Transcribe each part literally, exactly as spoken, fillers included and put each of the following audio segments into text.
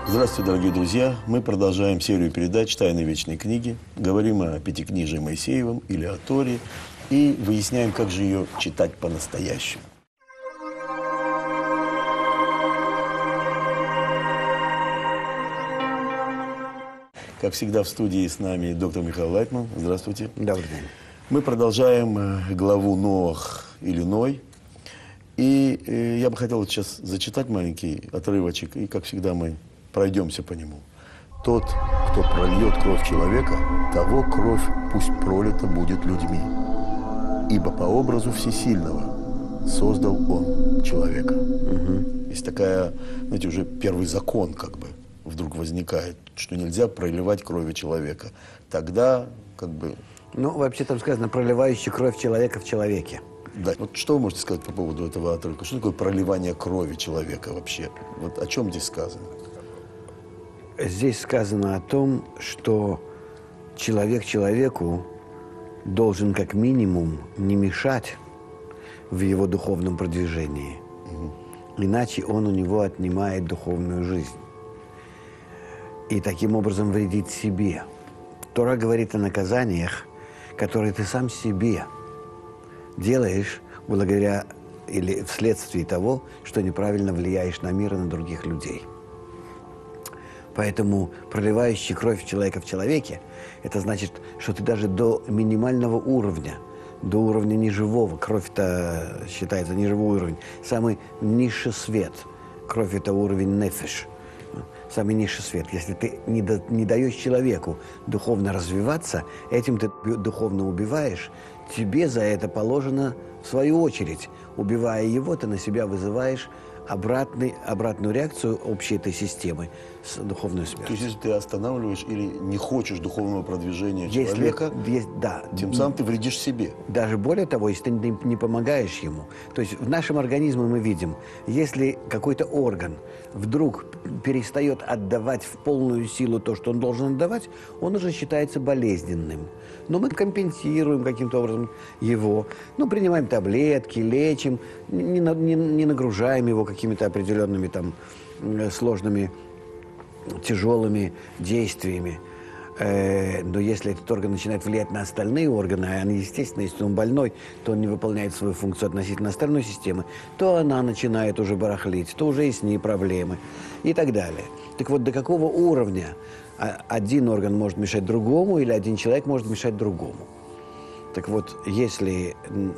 Здравствуйте, дорогие друзья! Мы продолжаем серию передач «Тайны вечной книги». Говорим о Пятикнижии Моисеевом или о Торе и выясняем, как же ее читать по-настоящему. Как всегда, в студии с нами доктор Михаил Лайтман. Здравствуйте. Добрый день. Мы продолжаем главу Ноах или Ной. И э, я бы хотел сейчас зачитать маленький отрывочек, и, как всегда, мы пройдемся по нему. «Тот, кто прольет кровь человека, того кровь пусть пролита будет людьми. Ибо по образу Всесильного создал он человека». Угу. Есть такая, знаете, уже первый закон как бы вдруг возникает, что нельзя проливать крови человека. Тогда как бы... Ну, вообще там сказано, проливающий кровь человека в человеке. Да. Вот что вы можете сказать по поводу этого отрывка? Что такое проливание крови человека вообще? Вот о чем здесь сказано? Здесь сказано о том, что человек человеку должен как минимум не мешать в его духовном продвижении. Угу. Иначе он у него отнимает духовную жизнь. И таким образом вредит себе. Тора говорит о наказаниях, которые ты сам себе делаешь благодаря или вследствие того, что неправильно влияешь на мир и на других людей. Поэтому проливающий кровь человека в человеке, это значит, что ты даже до минимального уровня, до уровня неживого, кровь-то считается неживой уровень, самый низший свет, кровь это уровень нефеш, самый низший свет. Если ты не, до, не даешь человеку духовно развиваться, этим ты духовно убиваешь, тебе за это положено, в свою очередь, убивая его, ты на себя вызываешь обратный, обратную реакцию общей этой системы с духовной смертью. То есть, если ты останавливаешь или не хочешь духовного продвижения если, человека, есть, да, тем самым ты вредишь себе. Даже более того, если ты не, не помогаешь ему. То есть в нашем организме мы видим, если какой-то орган вдруг перестает отдавать в полную силу то, что он должен отдавать, он уже считается болезненным. Но мы компенсируем каким-то образом его, ну, принимаем таблетки, лечим, не, не, не нагружаем его какими-то определенными там сложными, тяжелыми действиями. Э, но если этот орган начинает влиять на остальные органы, а они, естественно, если он больной, то он не выполняет свою функцию относительно остальной системы, то она начинает уже барахлить, то уже и с ней проблемы и так далее. Так вот, до какого уровня один орган может мешать другому или один человек может мешать другому? Так вот, если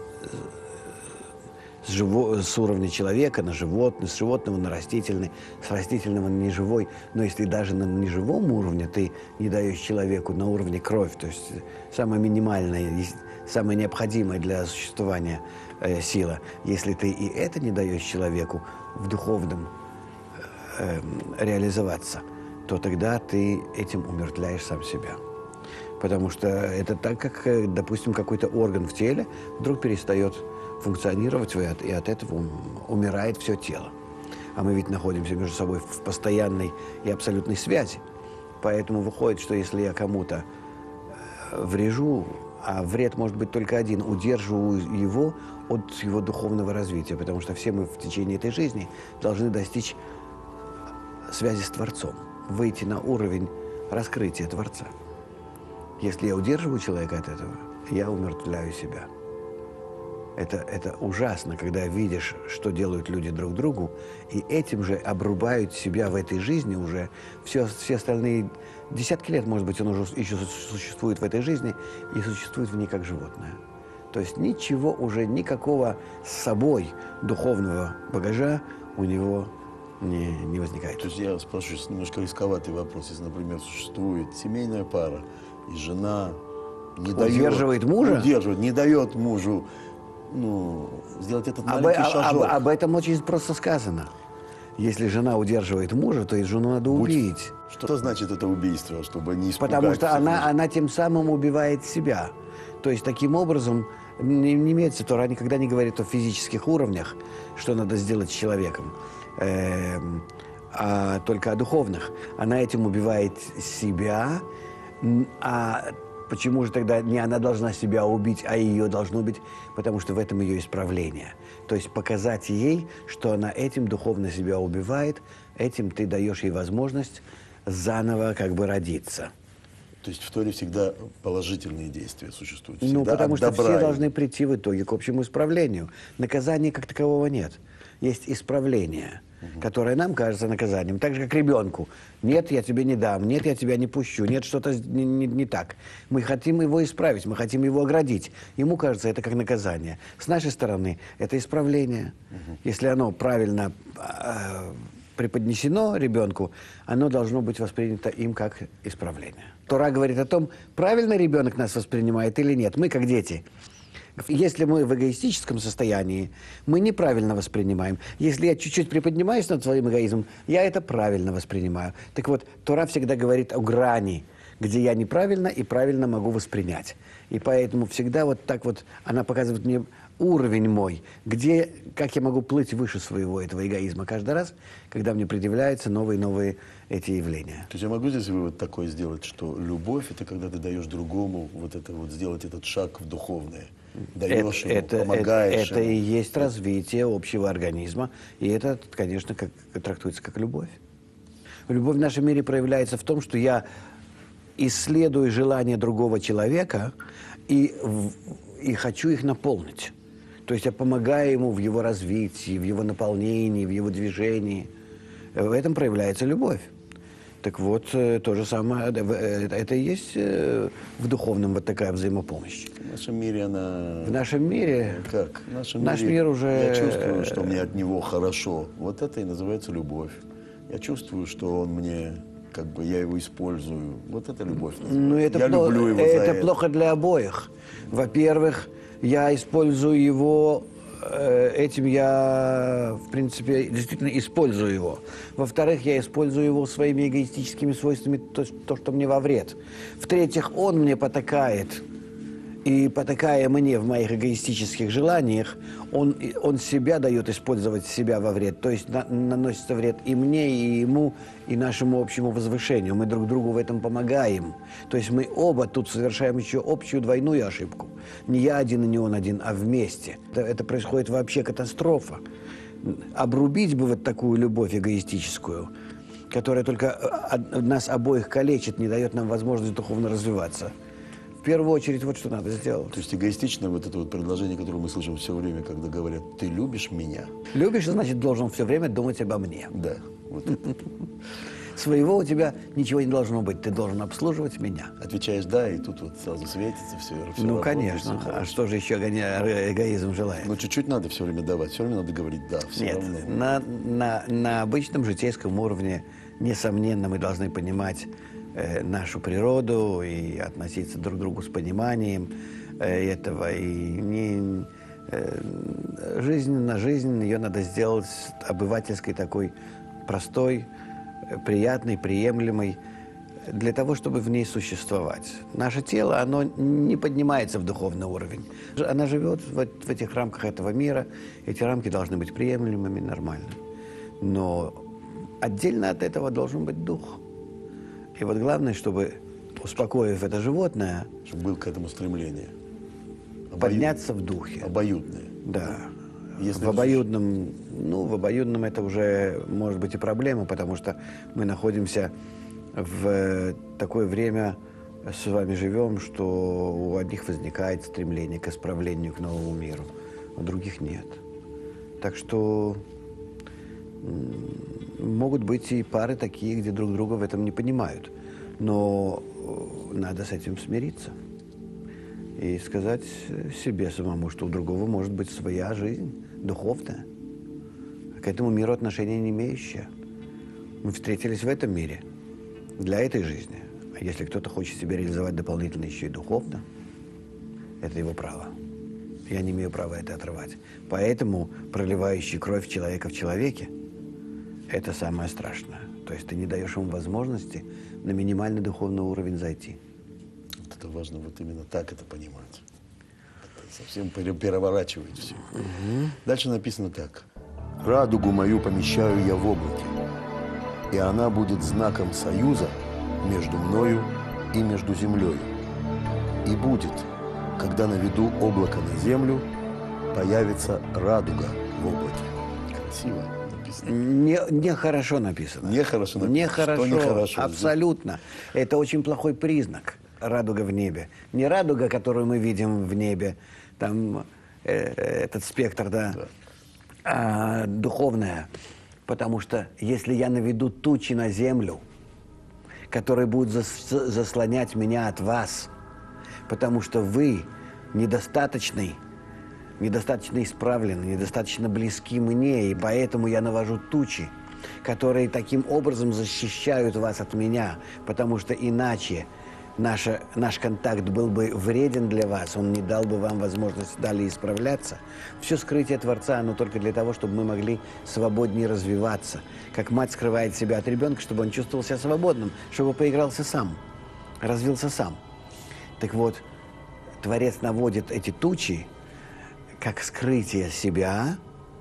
с, живо, с уровня человека на животное, с животного на растительный, с растительного на неживой, но если даже на неживом уровне ты не даешь человеку на уровне кровь, то есть самая минимальная, самая необходимая для существования э, сила, если ты и это не даешь человеку в духовном э, э, реализоваться, то тогда ты этим умертвляешь сам себя. Потому что это так, как, допустим, какой-то орган в теле вдруг перестает функционировать, и от этого умирает все тело. А мы ведь находимся между собой в постоянной и абсолютной связи. Поэтому выходит, что если я кому-то врежу, а вред может быть только один, удерживаю его от его духовного развития, потому что все мы в течение этой жизни должны достичь связи с Творцом, выйти на уровень раскрытия Творца. Если я удерживаю человека от этого, я умертвляю себя. Это, это ужасно, когда видишь, что делают люди друг другу, и этим же обрубают себя в этой жизни уже. Все, все остальные десятки лет, может быть, он уже еще существует в этой жизни и существует в ней как животное. То есть ничего уже, никакого с собой духовного багажа у него не, не возникает. То есть я спрашиваю немножко рисковатый вопрос. Если, например, существует семейная пара, и жена не удерживает дает, мужа? Удерживает, не дает мужу ну, сделать этот маленький об, шажок. Об, об этом очень просто сказано. Если жена удерживает мужа, то и жену надо убить. Будь... Что значит это убийство, чтобы не испугать? Потому что она, она тем самым убивает себя. То есть таким образом не, не имеется, Тора никогда не говорит о физических уровнях, что надо сделать с человеком, э, а только о духовных. Она этим убивает себя, а почему же тогда не она должна себя убить, а ее должно убить? Потому что в этом ее исправление. То есть показать ей, что она этим духовно себя убивает, этим ты даешь ей возможность заново как бы родиться. То есть в Торе всегда положительные действия существуют. Всегда Ну, потому от что добра все и- должны прийти в итоге к общему исправлению. Наказания как такового нет. Есть исправление, которое нам кажется наказанием. Так же, как ребенку. Нет, я тебе не дам. Нет, я тебя не пущу. Нет, что-то не, не- не так. Мы хотим его исправить, мы хотим его оградить. Ему кажется, это как наказание. С нашей стороны, это исправление. Если оно правильно э, преподнесено ребенку, оно должно быть воспринято им как исправление. Тора говорит о том, правильно ребенок нас воспринимает или нет. Мы, как дети, если мы в эгоистическом состоянии, мы неправильно воспринимаем. Если я чуть-чуть приподнимаюсь над своим эгоизмом, я это правильно воспринимаю. Так вот, Тора всегда говорит о грани, где я неправильно и правильно могу воспринять. И поэтому всегда вот так вот она показывает мне уровень мой, где, как я могу плыть выше своего этого эгоизма каждый раз, когда мне предъявляются новые-новые эти явления. То есть я могу здесь вывод такой сделать, что любовь — это когда ты даешь другому вот это вот, сделать этот шаг в духовное. Даешь ему, это, помогаешь это, это и ему. есть развитие общего организма, и это, конечно, как, трактуется как любовь. Любовь в нашем мире проявляется в том, что я исследую желания другого человека и, в- и хочу их наполнить. То есть я помогаю ему в его развитии, в его наполнении, в его движении. В этом проявляется любовь. Так вот, э, то же самое, э, э, это и есть э, в духовном вот такая взаимопомощь. В нашем мире она... В нашем мире... Как? В нашем Наш мире мир уже- Я чувствую, что мне от него хорошо. Вот это и называется любовь. Я чувствую, что он мне, как бы, я его использую. Вот это любовь называется. Ну, это, я пло- люблю его за это это. плохо для обоих. Во-первых, я использую его, э, этим я, в принципе, действительно использую его. Во-вторых, я использую его своими эгоистическими свойствами, то, то, что мне во вред. В-третьих, он мне потакает. И потакая мне в моих эгоистических желаниях, он, он себя дает использовать себя во вред. То есть на- наносится вред и мне, и ему, и нашему общему возвышению. Мы друг другу в этом помогаем. То есть мы оба тут совершаем еще общую двойную ошибку. Не я один и не он один, а вместе. Это, это происходит вообще катастрофа. Обрубить бы вот такую любовь эгоистическую, которая только а, а, нас обоих калечит, не дает нам возможность духовно развиваться. В первую очередь, вот что надо сделать. То есть эгоистичное вот это вот предложение, которое мы слышим все время, когда говорят: ты любишь меня? Любишь, значит, должен все время думать обо мне. Да. Вот это. Своего у тебя ничего не должно быть. Ты должен обслуживать меня. Отвечаешь «да», и тут вот сразу светится все. все Ну, работает, конечно. всё А хорошо. что же еще гоня- эгоизм желает? Но чуть-чуть надо все время давать, все время надо говорить «да». Все Нет, равно. на, на, на обычном житейском уровне, несомненно, мы должны понимать э, нашу природу и относиться друг к другу с пониманием э, этого. И не, э, жизнь на жизнь, ее надо сделать обывательской, такой простой, э, приятной, приемлемой, для того, чтобы в ней существовать. Наше тело, оно не поднимается в духовный уровень. Оно живет в, в этих рамках этого мира. Эти рамки должны быть приемлемыми, нормальными. Но отдельно от этого должен быть дух. И вот главное, чтобы, успокоив это животное, Чтобы было к этому стремление. Обоюд- подняться в духе. Обоюдное. Да. Если в обоюдном, ну, в обоюдном это уже может быть и проблема, потому что мы находимся в такое время, с вами живем, что у одних возникает стремление к исправлению, к новому миру, а у других нет. Так что м, могут быть и пары такие, где друг друга в этом не понимают. Но э, надо с этим смириться и сказать себе самому, что у другого может быть своя жизнь, духовная, к этому миру отношения не имеющая. Мы встретились в этом мире для этой жизни. А если кто-то хочет себя реализовать дополнительно еще и духовно, это его право. Я не имею права это отрывать. Поэтому проливающий кровь человека в человеке – это самое страшное. То есть ты не даешь ему возможности на минимальный духовный уровень зайти. Вот это важно вот именно так это понимать. Это совсем пере- переворачивает все. Дальше написано так. «Радугу мою помещаю я в облаке, и она будет знаком союза между мною и между землею. И будет, когда наведу облако на землю, появится радуга в облаке. Красиво написано. Не, не хорошо написано. Нехорошо написано. Нехорошо, Что нехорошо? абсолютно. Это очень плохой признак, радуга в небе. Не радуга, которую мы видим в небе, там э, этот спектр, да, Да. а духовная. Потому что если я наведу тучи на землю, которые будут зас- заслонять меня от вас, потому что вы недостаточный, недостаточно исправлены, недостаточно близки мне, и поэтому я навожу тучи, которые таким образом защищают вас от меня, потому что иначе наша, наш контакт был бы вреден для вас, он не дал бы вам возможность далее исправляться. Все скрытие Творца, оно только для того, чтобы мы могли свободнее развиваться. Как мать скрывает себя от ребенка, чтобы он чувствовал себя свободным, чтобы поигрался сам, развился сам. Так вот, Творец наводит эти тучи, как скрытие себя,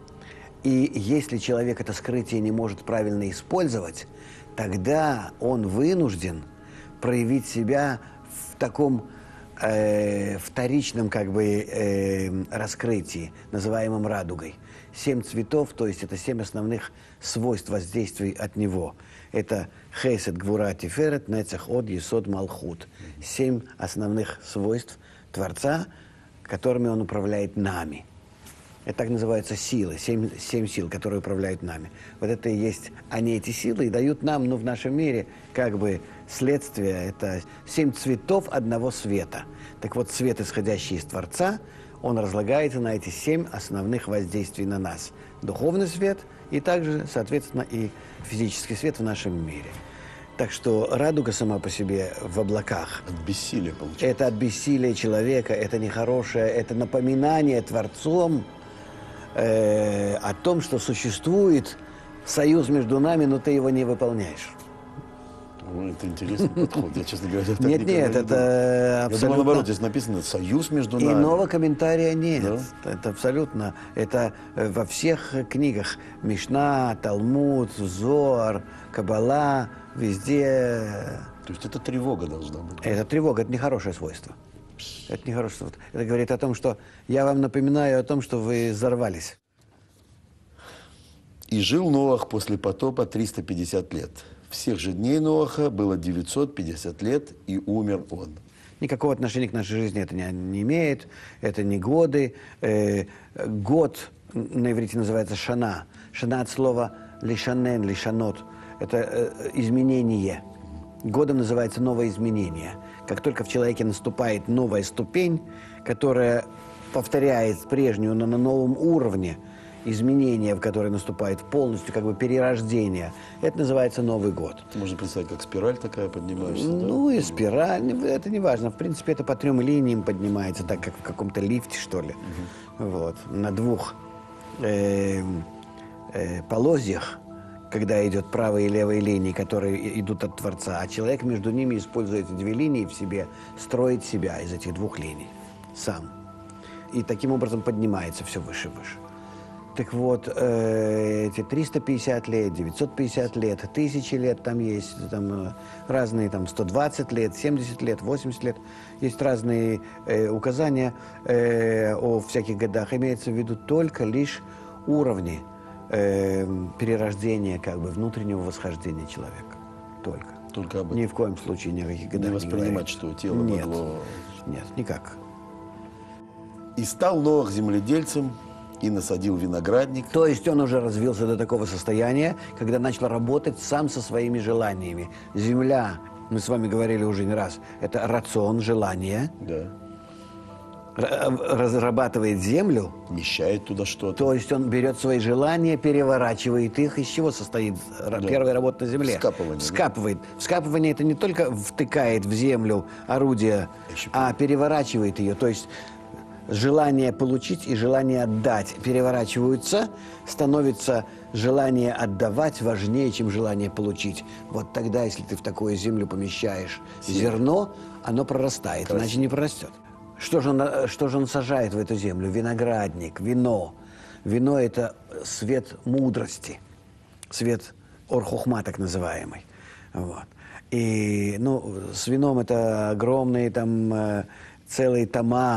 и если человек это скрытие не может правильно использовать, тогда он вынужден проявить себя в таком э, вторичном как бы э, раскрытии, называемом радугой. Семь цветов, то есть это семь основных свойств воздействий от него. Это хесед, гвура, тиферет, нецах, од, есод, малхут. Семь основных свойств Творца, которыми он управляет нами. Это так называются силы, семь, семь сил, которые управляют нами. Вот это и есть, они эти силы и дают нам, ну, в нашем мире, как бы следствие, это семь цветов одного света. Так вот, свет, исходящий из Творца, он разлагается на эти семь основных воздействий на нас. Духовный свет и также, соответственно, и физический свет в нашем мире. Так что радуга сама по себе в облаках. От бессилия получается. Это от бессилия человека, это нехорошее, это напоминание Творцом э, о том, что существует союз между нами, но ты его не выполняешь. Ой, это интересный подход. Я, честно говоря, так Нет, никогда нет, не это думал. Я абсолютно... думал, наоборот, здесь написано «союз между нами». Иного комментария нет. Да? Это абсолютно. Это э, во всех книгах. Мишна, Талмуд, Зоар, Каббала, везде. То есть это тревога должна быть. Это тревога, это нехорошее свойство. Это нехорошее свойство. Это говорит о том, что я вам напоминаю о том, что вы взорвались. «И жил Ноах после потопа триста пятьдесят лет. Всех же дней Ноаха было девятьсот пятьдесят лет, и умер он». Никакого отношения к нашей жизни это не, не имеет. Это не годы. Э, год на иврите называется шана. Шана от слова лишанен, лишанот. Это э, изменение. Годом называется новое изменение. Как только в человеке наступает новая ступень, которая повторяет прежнюю, но на новом уровне, изменение, в которое наступает полностью, как бы перерождение, это называется Новый год. Можно представить, как спираль такая поднимаешься. Ну да? и спираль, это не важно. В принципе, это по трем линиям поднимается, так как в каком-то лифте, что ли. Угу. Вот. На двух э, э, полозьях, когда идет правые и левые линии, которые идут от Творца, а человек между ними, используя эти две линии в себе, строит себя из этих двух линий сам. И таким образом поднимается все выше и выше. Так вот, э, эти триста пятьдесят лет, девятьсот пятьдесят лет, тысячи лет там есть, там э, разные, там сто двадцать лет, семьдесят лет, восемьдесят лет. Есть разные э, указания э, о всяких годах. Имеется в виду только лишь уровни э, перерождения, как бы, внутреннего восхождения человека. Только. Только об этом. Ни в коем случае ни о каких годах Не не воспринимать, говорится. что тело Нет. могло... Нет, никак. «И стал Ноах земледельцем, и насадил виноградник». То есть он уже развился до такого состояния, когда начал работать сам со своими желаниями. Земля, мы с вами говорили уже не раз, это рацион, желание. Да. Разрабатывает землю. Вмещает туда что-то. То есть он берет свои желания, переворачивает их. Из чего состоит да. первая работа на земле? Вскапывание. Вскапывает. Да? Вскапывание это не только втыкает в землю орудие, а переворачивает ее. То есть желание получить и желание отдать переворачиваются, становится желание отдавать важнее, чем желание получить. Вот тогда, если ты в такую землю помещаешь зерно, оно прорастает, Красиво. Иначе не прорастет. Что же, он, что же он сажает в эту землю? Виноградник, вино. Вино – это свет мудрости, свет ор-хохма, так называемый. Вот. И ну, с вином это огромные там целые тома,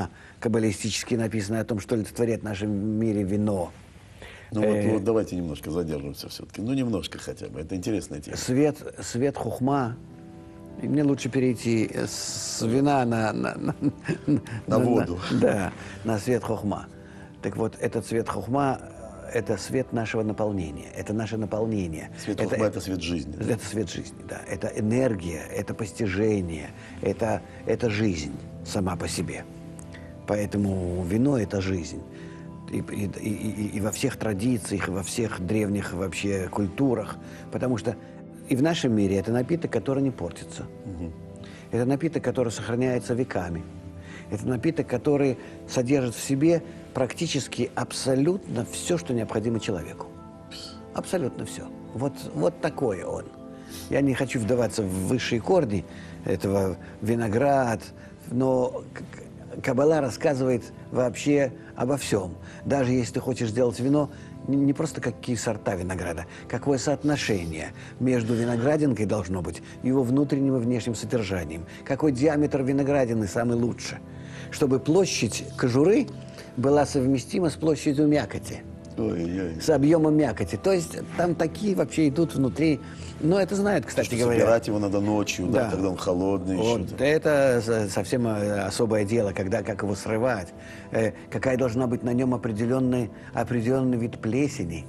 каббалистически написано о том, что олицетворяет в нашем мире вино. Ну вот, вот давайте немножко задержимся все-таки. Ну немножко хотя бы. Это интересная тема. Свет, свет хухма. И мне лучше перейти с вина на... На, на, на воду. На, да, на свет хухма. Так вот, этот свет хухма – это свет нашего наполнения. Это наше наполнение. Свет это, хухма – это свет жизни. Да? Это свет жизни, да. Это энергия, это постижение, это, это жизнь сама по себе. Поэтому вино – это жизнь. И, и, и, и во всех традициях, и во всех древних вообще культурах. Потому что и в нашем мире это напиток, который не портится. Угу. Это напиток, который сохраняется веками. Это напиток, который содержит в себе практически абсолютно все, что необходимо человеку. Абсолютно все. Вот, вот такой он. Я не хочу вдаваться в высшие корни этого виноград, но Каббала рассказывает вообще обо всем. Даже если ты хочешь сделать вино, не просто какие сорта винограда, какое соотношение между виноградинкой должно быть, его внутренним и внешним содержанием, какой диаметр виноградины самый лучший, чтобы площадь кожуры была совместима с площадью мякоти. Ой-ой. С объемом мякоти. То есть там такие вообще идут внутри. Но это знают, кстати что говоря. Собирать его надо ночью, да, да, когда он холодный. Вот, еще-то. это совсем особое дело, когда как его срывать. Э, какая должна быть на нем определенный, определенный вид плесени.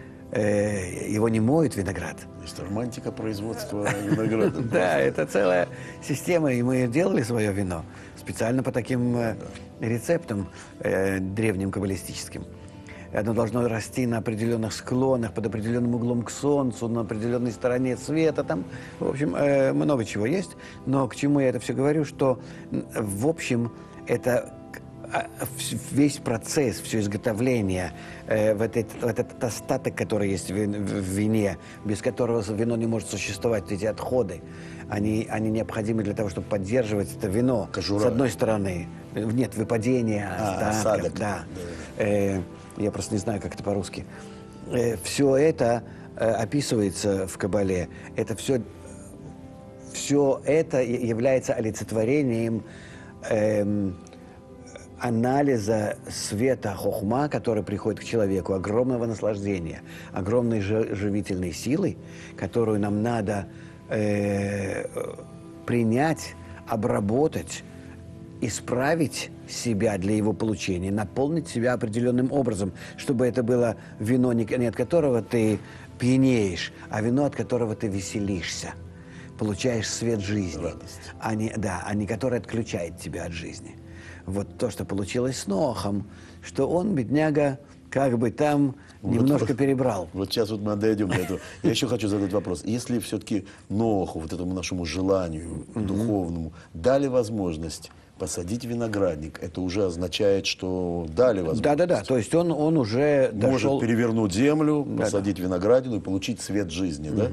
Э, его не моют виноград. Есть романтика производства винограда. Да, это целая система, и мы делали свое вино специально по таким рецептам древним каббалистическим. Оно должно расти на определенных склонах, под определенным углом к солнцу, на определенной стороне света. Там, в общем, много чего есть. Но к чему я это все говорю, что, в общем, это весь процесс, все изготовление, э, вот, этот, вот этот остаток, который есть в, в вине, без которого вино не может существовать, эти отходы, они, они необходимы для того, чтобы поддерживать это вино. Кожура. С одной стороны, нет, выпадения, а, остатков, осадок. да. да. Э, я просто не знаю, как это по-русски. Э, все это э, описывается в Каббале. Это все, все это является олицетворением э, анализа света хохма, который приходит к человеку, огромного наслаждения, огромной живительной силы, которую нам надо э, принять, обработать, исправить себя для его получения, наполнить себя определенным образом, чтобы это было вино, не от которого ты пьянеешь, а вино, от которого ты веселишься, получаешь свет жизни, радость. А не, да, а не которое отключает тебя от жизни. Вот то, что получилось с Ноахом, что он, бедняга, как бы там вот, немножко вот, перебрал. Вот сейчас вот мы дойдем до этого. Я еще хочу задать вопрос. Если все-таки Ноаху, вот этому нашему желанию духовному, дали возможность посадить виноградник, это уже означает, что дали возможность. Да-да-да, то есть он, он уже может дошел... перевернуть землю, Да-да. посадить виноградину и получить свет жизни, да?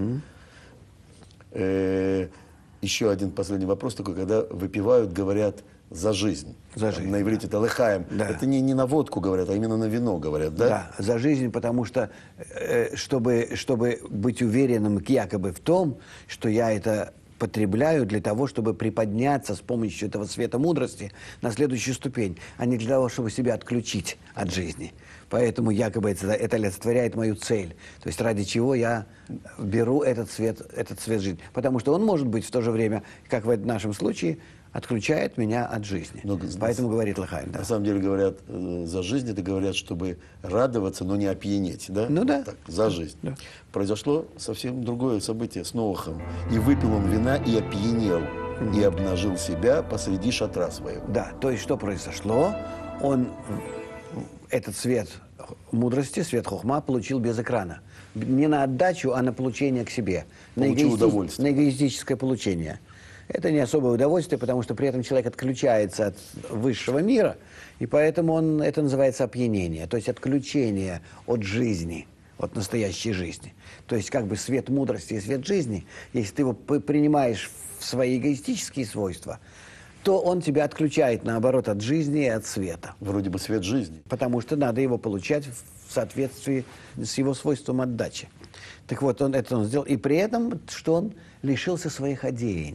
Э, еще один последний вопрос такой, когда выпивают, говорят за жизнь. За жизнь, на иврите это лехаем. Да. Это не, не на водку говорят, а именно на вино говорят, да? Да, за жизнь, потому что, э, чтобы, чтобы быть уверенным якобы в том, что я это потребляю для того, чтобы приподняться с помощью этого света мудрости на следующую ступень, а не для того, чтобы себя отключить от жизни. Поэтому якобы это, это олицетворяет мою цель. То есть ради чего я беру этот свет, этот свет жизни. Потому что он может быть в то же время, как в нашем случае, отключает меня от жизни. Но, Поэтому на, говорит Лахаим. Да. На самом деле говорят, э, за жизнь это говорят, чтобы радоваться, но не опьянеть. Да? Ну да. Так, за жизнь. Да. Произошло совсем другое событие с Ноахом. И выпил он вина, и опьянел, mm-hmm. и обнажил себя посреди шатра своего. Да, то есть что произошло? Он этот свет мудрости, свет хохма получил без экрана. Не на отдачу, а на получение к себе. Получил на, удовольствие. на эгоистическое получение. Это не особое удовольствие, потому что при этом человек отключается от высшего мира, и поэтому он, это называется опьянение, то есть отключение от жизни, от настоящей жизни. То есть как бы свет мудрости и свет жизни, если ты его принимаешь в свои эгоистические свойства, то он тебя отключает, наоборот, от жизни и от света. Вроде бы свет жизни. Потому что надо его получать в соответствии с его свойством отдачи. Так вот, он это он сделал. И при этом, что он лишился своих одеяний.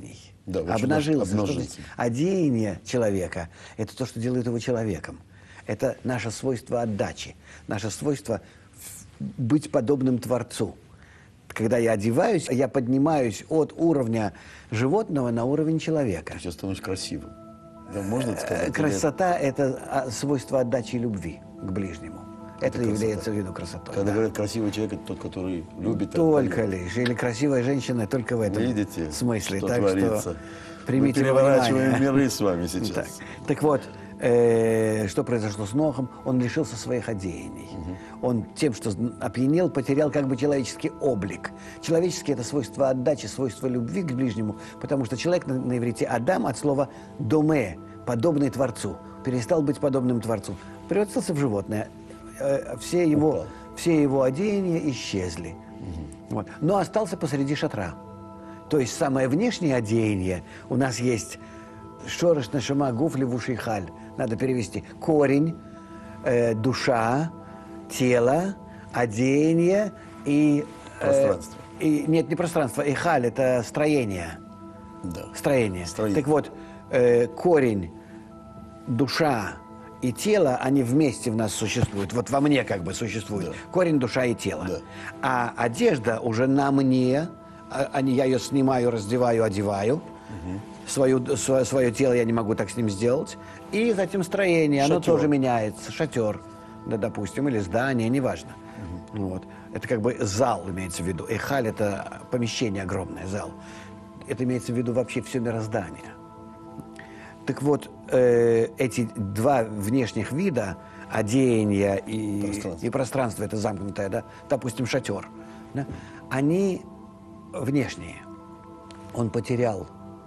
Да, очень обнажился. обнажился. Что, одеяние человека – это то, что делает его человеком. Это наше свойство отдачи, наше свойство быть подобным Творцу. Когда я одеваюсь, я поднимаюсь от уровня животного на уровень человека. То есть я становлюсь красивым. Да, можно это сказать? Красота – это свойство отдачи и любви к ближнему. Это, это является в виду красотой. Когда да. говорят, красивый человек – это тот, который любит. Только лишь. Или красивая женщина только в этом Видите, смысле. что так творится? Что примите Мы переворачиваем внимание. миры с вами сейчас. Так, так вот, э, что произошло с Нохом? Он лишился своих одеяний. Угу. Он тем, что опьянел, потерял как бы человеческий облик. Человеческий – это свойство отдачи, свойство любви к ближнему, потому что человек на, на иврите «адам» от слова «доме», подобный Творцу, перестал быть подобным Творцу, превратился в животное. Все его, все его одеяния исчезли. Угу. Вот. Но остался посреди шатра. То есть самое внешнее одеяние у нас есть шореш нашама гуф левуший халь. Надо перевести. Корень, э, душа, тело, одеяние и... Э, пространство. И, нет, не пространство. И халь – это строение. Да. Строение. Строение. Так вот, э, корень, душа и тело, они вместе в нас существуют. Вот во мне как бы существует. Да. Корень, душа и тело. Да. А одежда уже на мне. Они, я ее снимаю, раздеваю, одеваю. Угу. Свою, свое, свое тело я не могу так с ним сделать. И затем строение, шатер. Оно тоже меняется. Шатер, да, допустим, или здание, неважно. Угу. Вот. Это как бы зал имеется в виду. Эхаль – это помещение огромное, зал. Это имеется в виду вообще все мироздание. Так вот, э, эти два внешних вида, одеяние и пространство, и пространство это замкнутое, да, допустим, шатер, да, они внешние. Он потерял...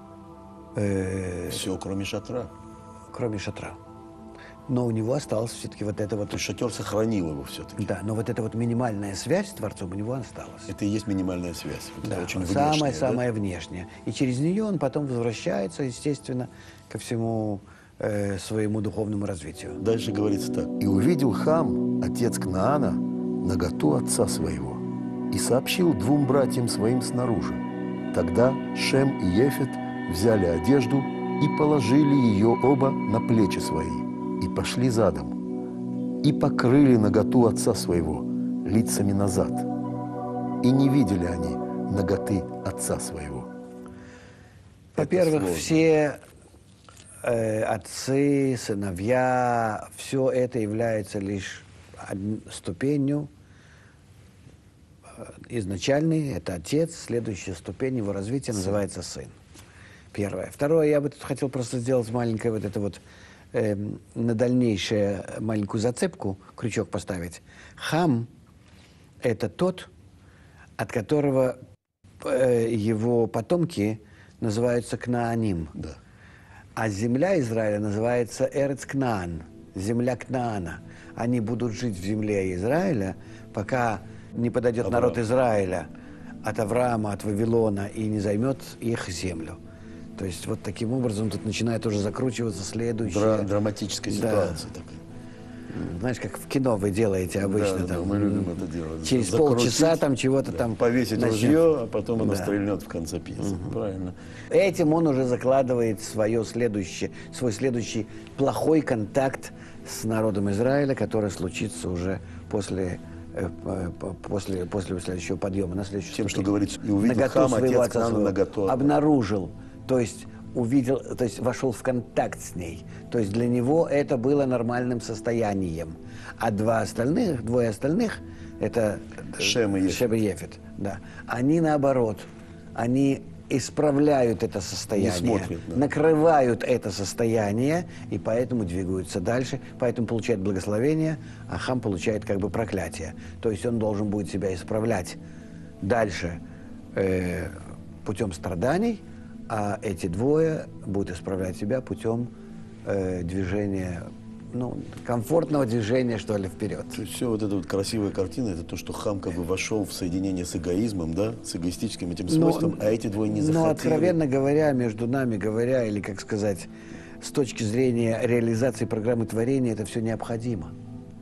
Э, все, кроме шатра. Кроме шатра. Но у него осталось все-таки вот это вот... То есть шатер сохранил его все-таки. Да, но вот эта вот минимальная связь с Творцом у него осталась. Это и есть минимальная связь. Вот да, очень самая-самая да? внешняя. И через нее он потом возвращается, естественно, ко всему э, своему духовному развитию. Дальше говорится так. «И увидел Хам, отец Кнаана, наготу отца своего, и сообщил двум братьям своим снаружи. Тогда Шем и Ефет взяли одежду и положили ее оба на плечи свои, и пошли задом, и покрыли наготу отца своего лицами назад, и не видели они наготы отца своего». Во-первых, все э, отцы, сыновья, все это является лишь ступенью изначальной, это отец, следующая ступень его развития называется сын. Первое. Второе, я бы тут хотел просто сделать маленькое вот это вот э, на дальнейшее маленькую зацепку, крючок поставить. Хам – это тот, от которого э, его потомки называются Кнааним. Да. А земля Израиля называется Эрец Кнаан, земля Кнаана. Они будут жить в земле Израиля, пока не подойдет Авраам. народ Израиля от Авраама, от Вавилона и не займет их землю. То есть вот таким образом тут начинает уже закручиваться следующая... Дра- драматическая ситуация да. такая. Знаешь, как в кино вы делаете обычно. Да, там, да, мы любим это делать. Через Закрутить, полчаса там чего-то да, там... повесить начнет. ружье, а потом оно Да. стрельнет в конце пьесы. Угу. Правильно. Этим он уже закладывает свое следующее, свой следующий плохой контакт с народом Израиля, который случится уже после, э, после, после следующего подъема, на следующую Тем, ступень. что говорится, и увидел Наготу Хам, своего отец отца Кнаана, своего. наготу. Обнаружил, то есть увидел, то есть вошел в контакт с ней. То есть для него это было нормальным состоянием. А два остальных, двое остальных, это Шем и Ефет. Шем и Ефет, да. Они наоборот, они исправляют это состояние, Не смотрят, да. накрывают это состояние, и поэтому двигаются дальше, поэтому получает благословение, а Хам получает как бы проклятие. То есть он должен будет себя исправлять дальше э, путем страданий, а эти двое будут исправлять себя путем э, движения, ну, комфортного движения, что ли, вперед. То есть все вот эта вот красивая картина, это то, что Хам как бы вошел в соединение с эгоизмом, да, с эгоистическим этим свойством, но, а эти двое не захотели. Но, откровенно говоря, между нами говоря, или, как сказать, с точки зрения реализации программы творения, это все необходимо.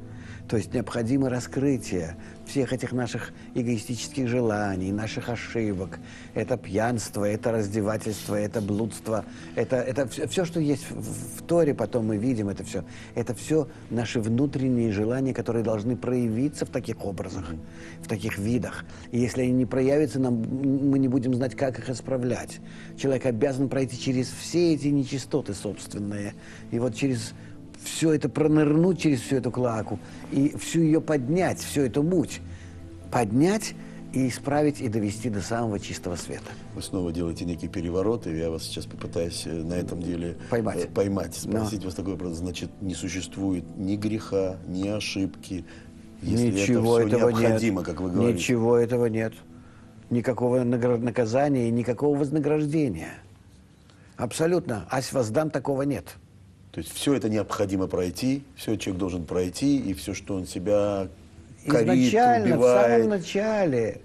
То есть необходимо раскрытие всех этих наших эгоистических желаний, наших ошибок. Это пьянство, это раздевательство, это блудство. Это, это все, все, что есть в, в Торе, потом мы видим это все. Это все наши внутренние желания, которые должны проявиться в таких образах, в таких видах. И если они не проявятся, нам, мы не будем знать, как их исправлять. Человек обязан пройти через все эти нечистоты собственные. И вот через... все это пронырнуть через всю эту клаку и всю ее поднять, всю эту муть, поднять и исправить и довести до самого чистого света. Вы снова делаете некий переворот, и я вас сейчас попытаюсь на этом деле Поймать. э, поймать. Спросить Но. вас такой вопрос. Значит, не существует ни греха, ни ошибки, если Ничего это все этого необходимо, нет. как вы говорите. Ничего этого нет. Никакого награ- наказания и никакого вознаграждения. Абсолютно. Ась воздам, такого нет. То есть все это необходимо пройти, все человек должен пройти, и все, что он себя корит, Изначально, в убивает. самом начале,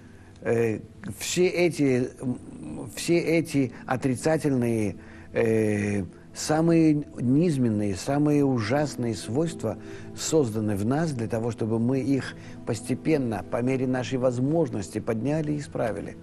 э, все, эти, м, все эти отрицательные, э, самые низменные, самые ужасные свойства созданы в нас для того, чтобы мы их постепенно, по мере нашей возможности, подняли и исправили.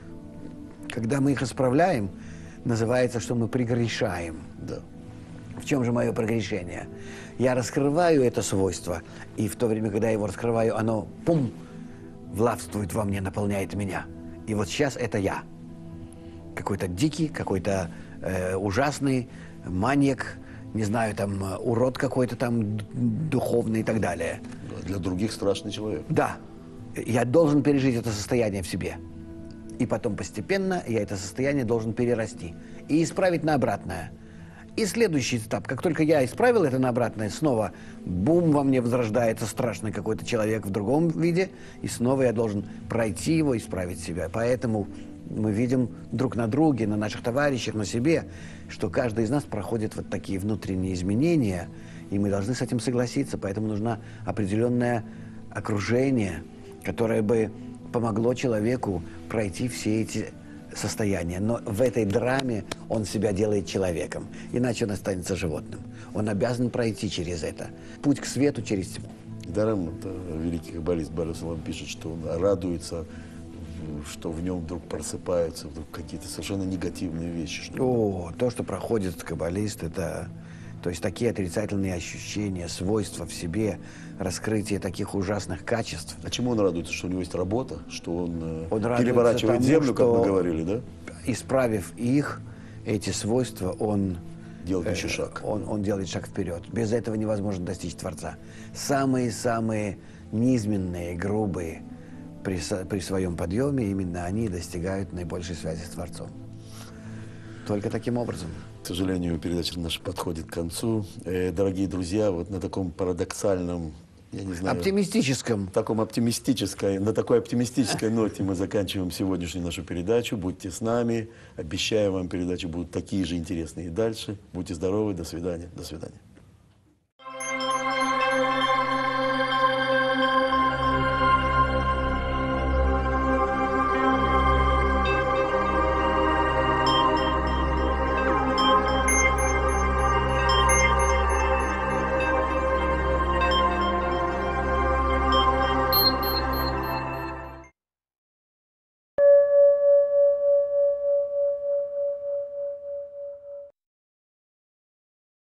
Когда мы их исправляем, называется, что мы прегрешаем. Да. В чем же мое прегрешение? Я раскрываю это свойство, и в то время, когда я его раскрываю, оно, пум, властвует во мне, наполняет меня. И вот сейчас это я. Какой-то дикий, какой-то э, ужасный маньяк, не знаю, там, урод какой-то там духовный и так далее. Для других страшный человек. Да, я должен пережить это состояние в себе. И потом постепенно я это состояние должен перерасти и исправить на обратное. И следующий этап, как только я исправил это на обратное, снова бум, во мне возрождается страшный какой-то человек в другом виде, и снова я должен пройти его, исправить себя. Поэтому мы видим друг на друге, на наших товарищах, на себе, что каждый из нас проходит вот такие внутренние изменения, и мы должны с этим согласиться. Поэтому нужно определенное окружение, которое бы помогло человеку пройти все эти состояние. Но в этой драме он себя делает человеком. Иначе он останется животным. Он обязан пройти через это. Путь к свету через тьму. Даром это великий каббалист Барусалам пишет, что он радуется, что в нем вдруг просыпаются вдруг какие-то совершенно негативные вещи. Что... О, то, что проходит каббалист, это... То есть такие отрицательные ощущения, свойства в себе, раскрытие таких ужасных качеств. А чему он радуется? Что у него есть работа? Что он, Он переворачивает тому, землю, как мы что, говорили, да? Исправив их, эти свойства, он... Делает еще шаг. Он, он делает шаг вперед. Без этого невозможно достичь Творца. Самые-самые низменные, грубые при, при своем подъеме, именно они достигают наибольшей связи с Творцом. Только таким образом. К сожалению, передача наша подходит к концу. Э, дорогие друзья, вот на таком парадоксальном, я не знаю... Оптимистическом. Таком оптимистической, на такой оптимистической ноте мы заканчиваем сегодняшнюю нашу передачу. Будьте с нами. Обещаю вам, передачи будут такие же интересные и дальше. Будьте здоровы. До свидания. До свидания.